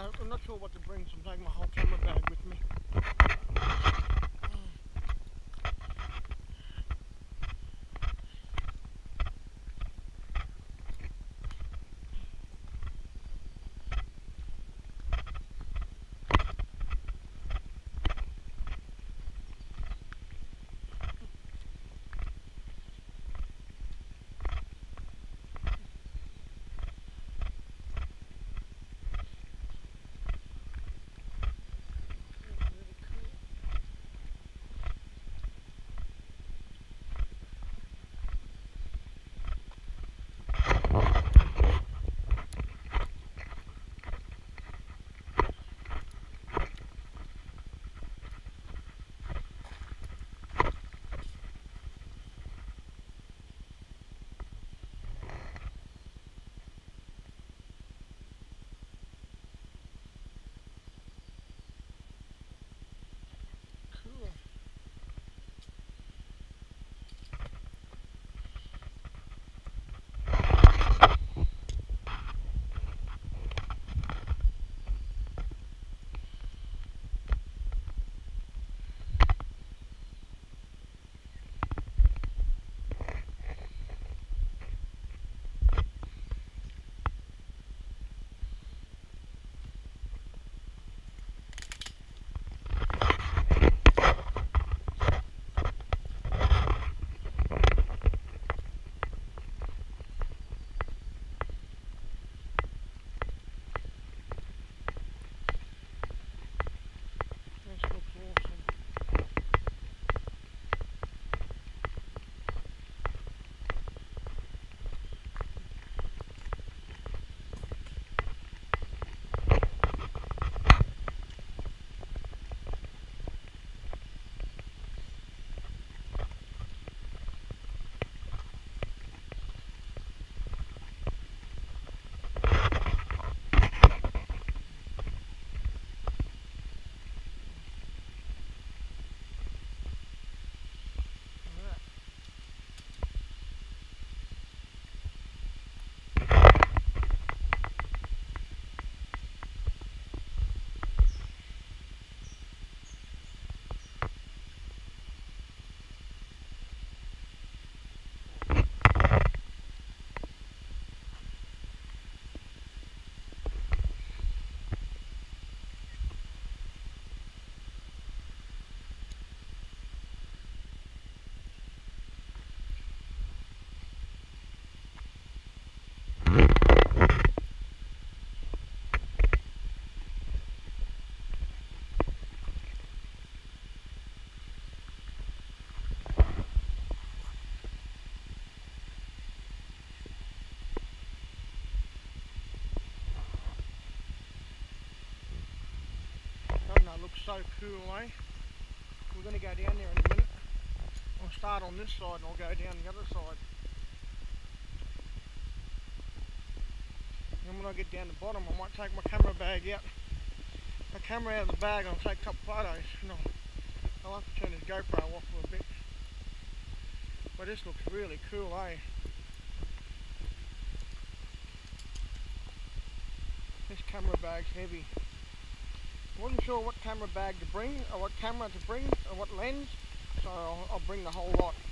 I'm not sure what to bring, so I'm taking my whole camera bag with me. That looks so cool, eh? We're going to go down there in a minute. I'll start on this side and I'll go down the other side. And when I get down the bottom, I might take my camera bag out. My camera out of the bag and I'll take a couple photos. No, I'll have to turn this GoPro off for a bit. But this looks really cool, eh? This camera bag's heavy. Wasn't sure what camera bag to bring, or what camera to bring, or what lens, so I'll bring the whole lot.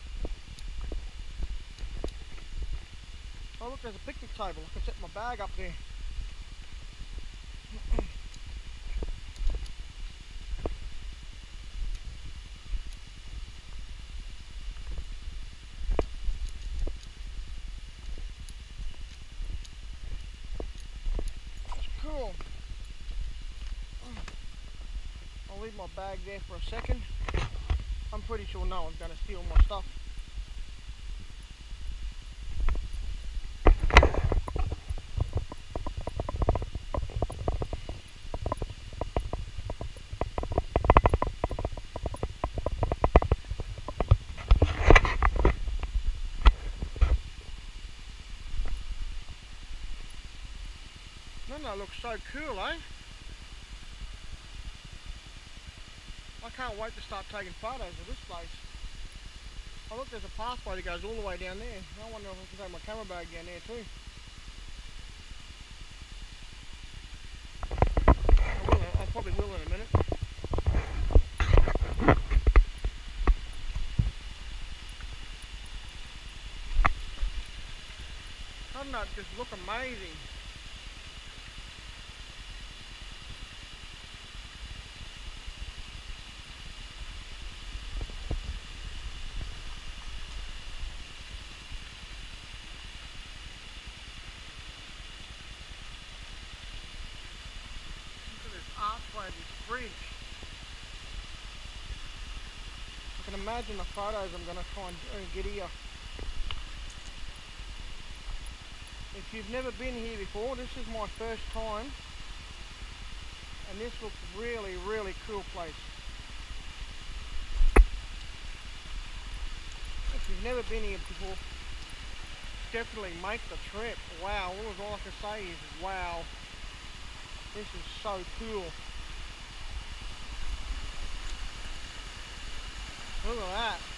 Oh look, there's a picnic table. I can set my bag up there. It's cool. I'll leave my bag there for a second. I'm pretty sure no one's going to steal my stuff. That looks so cool, eh? I can't wait to start taking photos of this place. Oh look, there's a pathway that goes all the way down there. I wonder if I can take my camera bag down there too. probably will in a minute. Doesn't that just look amazing? Look at this archway, this bridge. I can imagine the photos I'm going to try and get here. If you've never been here before, this is my first time, and this looks really, really cool place. If you've never been here before, definitely make the trip. Wow, all I can say is wow. This is so cool. Look at that.